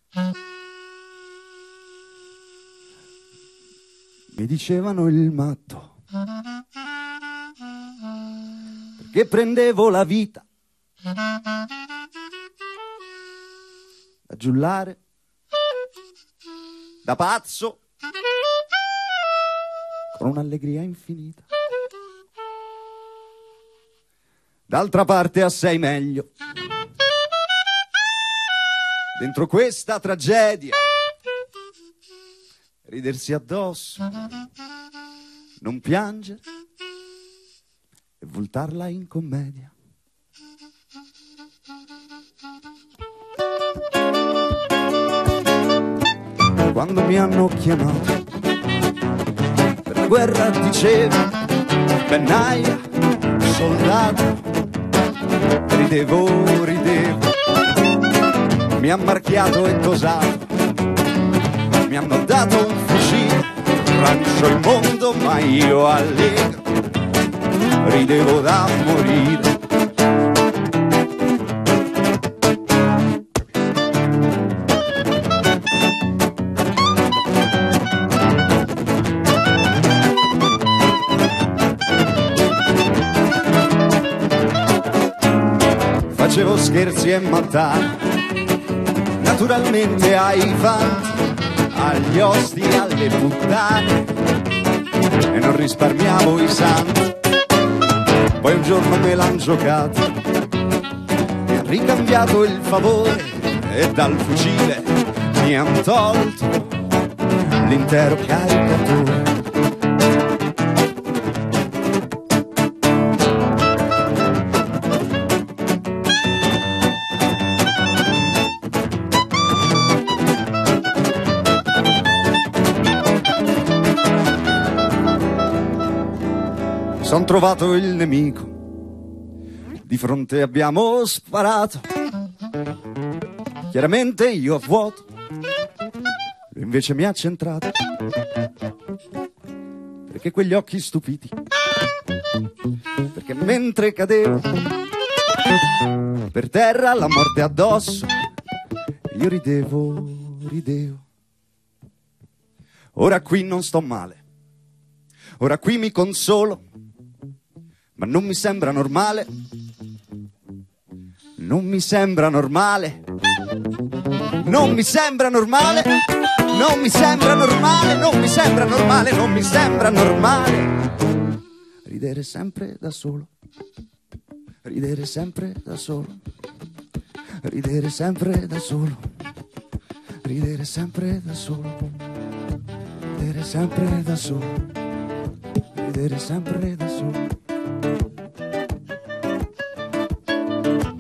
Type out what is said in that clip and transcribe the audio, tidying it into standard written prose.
Mi dicevano il matto, perché prendevo la vita da giullare, da pazzo, con un'allegria infinita. D'altra parte assai meglio, dentro questa tragedia, ridersi addosso, non piangere e voltarla in commedia. Quando mi hanno chiamato per la guerra dicevo pennaia, soldato, ridevo, mi ha marchiato e tosato, mi hanno dato un fucile, rancio il mondo ma io allegro, ridevo da morire. Facevo scherzi e mattare, naturalmente ai fanti, agli osti, alle puttane, e non risparmiavo i santi. Poi un giorno me l'han giocato, mi han ricambiato il favore e dal fucile mi han tolto l'intero caricatore. Son trovato il nemico, di fronte abbiamo sparato, chiaramente io a vuoto, lui invece mi ha centrato, perché quegli occhi stupiti, perché mentre cadevo per terra la morte addosso, io ridevo. Ora qui non sto male, ora qui mi consolo, ma non mi sembra normale, non mi sembra normale, non mi sembra normale, non mi sembra normale, non mi sembra normale, non mi sembra normale. Ridere sempre da solo, ridere sempre da solo, ridere sempre da solo, ridere sempre da solo, ridere sempre da solo, ridere sempre da solo.